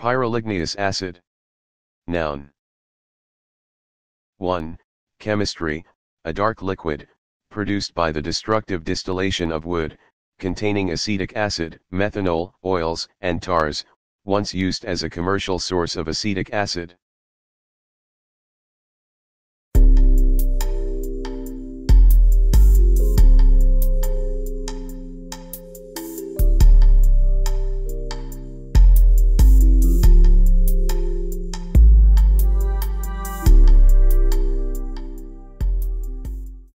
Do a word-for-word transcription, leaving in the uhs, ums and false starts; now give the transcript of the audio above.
Pyroligneous acid. Noun. one. Chemistry, a dark liquid, produced by the destructive distillation of wood, containing acetic acid, methanol, oils, and tars, once used as a commercial source of acetic acid.